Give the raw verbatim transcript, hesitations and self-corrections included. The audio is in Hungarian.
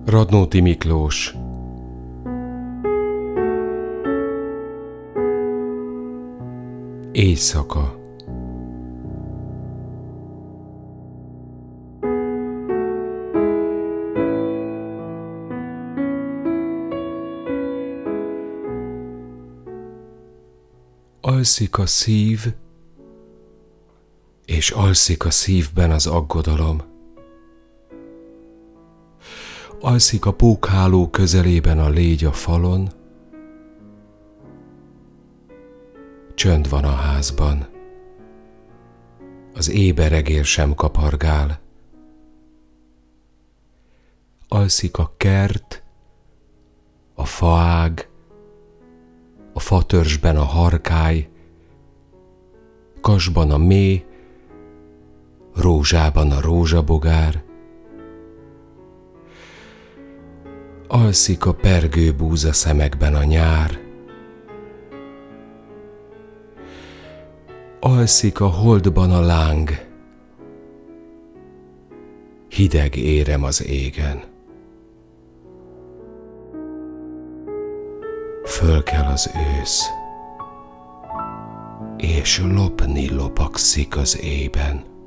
Radnóti Miklós. Éjszaka. Alszik a szív, és alszik a szívben az aggodalom. Alszik a pókháló közelében a légy a falon. Csönd van a házban. Az éberegél sem kapargál. Alszik a kert, a faág, a fatörzsben a harkály, kasban a méh, rózsában a rózsabogár. Alszik a pergő búza szemekben a nyár. Alszik a holdban a láng. Hideg érem az égen. Fölkel az ősz, és lopni lopakszik az éjben.